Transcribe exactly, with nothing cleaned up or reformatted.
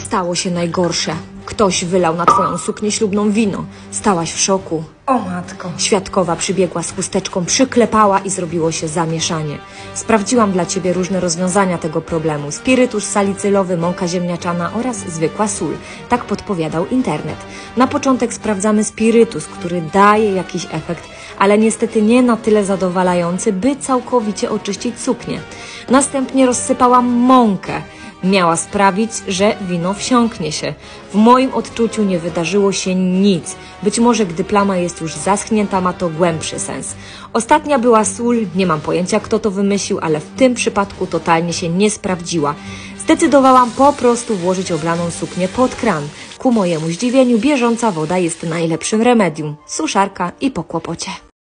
Stało się najgorsze. Ktoś wylał na twoją suknię ślubną wino. Stałaś w szoku. O matko. Świadkowa przybiegła z chusteczką, przyklepała i zrobiło się zamieszanie. Sprawdziłam dla ciebie różne rozwiązania tego problemu. Spirytus salicylowy, mąka ziemniaczana oraz zwykła sól. Tak podpowiadał internet. Na początek sprawdzamy spirytus, który daje jakiś efekt, ale niestety nie na tyle zadowalający, by całkowicie oczyścić suknię. Następnie rozsypałam mąkę. Miała sprawić, że wino wsiąknie się. W moim odczuciu nie wydarzyło się nic. Być może gdy plama jest już zaschnięta, ma to głębszy sens. Ostatnia była sól, nie mam pojęcia kto to wymyślił, ale w tym przypadku totalnie się nie sprawdziła. Zdecydowałam po prostu włożyć oblaną suknię pod kran. Ku mojemu zdziwieniu bieżąca woda jest najlepszym remedium. Suszarka i po kłopocie.